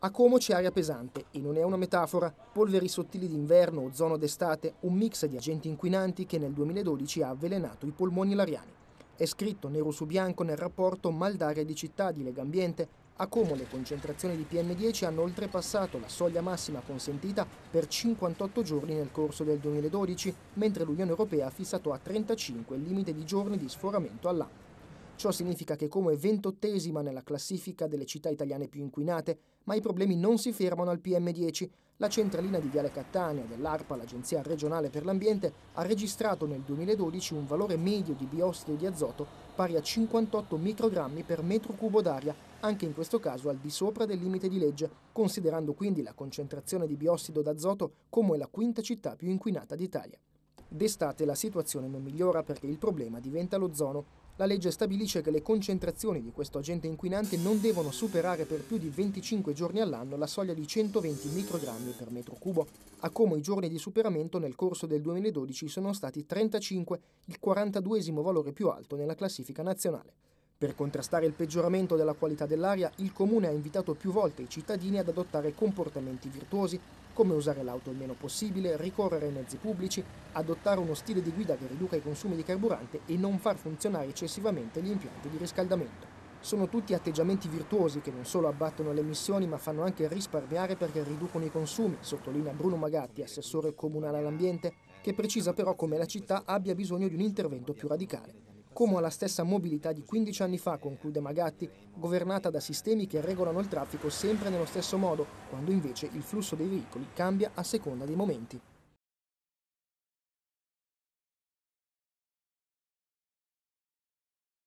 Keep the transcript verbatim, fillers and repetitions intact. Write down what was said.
A Como c'è aria pesante, e non è una metafora, polveri sottili d'inverno, ozono d'estate, un mix di agenti inquinanti che nel duemiladodici ha avvelenato i polmoni ilariani. È scritto nero su bianco nel rapporto Mal d'aria di città di Legambiente. A Como le concentrazioni di P M dieci hanno oltrepassato la soglia massima consentita per cinquantotto giorni nel corso del duemiladodici, mentre l'Unione Europea ha fissato a trentacinque il limite di giorni di sforamento all'anno. Ciò significa che Como è ventottesima nella classifica delle città italiane più inquinate, ma i problemi non si fermano al P M dieci. La centralina di Viale Cattaneo dell'ARPA, l'Agenzia regionale per l'ambiente, ha registrato nel duemiladodici un valore medio di biossido di azoto pari a cinquantotto microgrammi per metro cubo d'aria, anche in questo caso al di sopra del limite di legge, considerando quindi la concentrazione di biossido d'azoto come la quinta città più inquinata d'Italia. D'estate la situazione non migliora perché il problema diventa l'ozono. La legge stabilisce che le concentrazioni di questo agente inquinante non devono superare per più di venticinque giorni all'anno la soglia di centoventi microgrammi per metro cubo. A Como i giorni di superamento nel corso del duemiladodici sono stati trentacinque, il quarantaduesimo valore più alto nella classifica nazionale. Per contrastare il peggioramento della qualità dell'aria, il Comune ha invitato più volte i cittadini ad adottare comportamenti virtuosi, come usare l'auto il meno possibile, ricorrere ai mezzi pubblici, adottare uno stile di guida che riduca i consumi di carburante e non far funzionare eccessivamente gli impianti di riscaldamento. Sono tutti atteggiamenti virtuosi che non solo abbattono le emissioni ma fanno anche risparmiare perché riducono i consumi, sottolinea Bruno Magatti, assessore comunale all'ambiente, che precisa però come la città abbia bisogno di un intervento più radicale. Como ha la stessa mobilità di quindici anni fa, conclude Magatti, governata da sistemi che regolano il traffico sempre nello stesso modo, quando invece il flusso dei veicoli cambia a seconda dei momenti.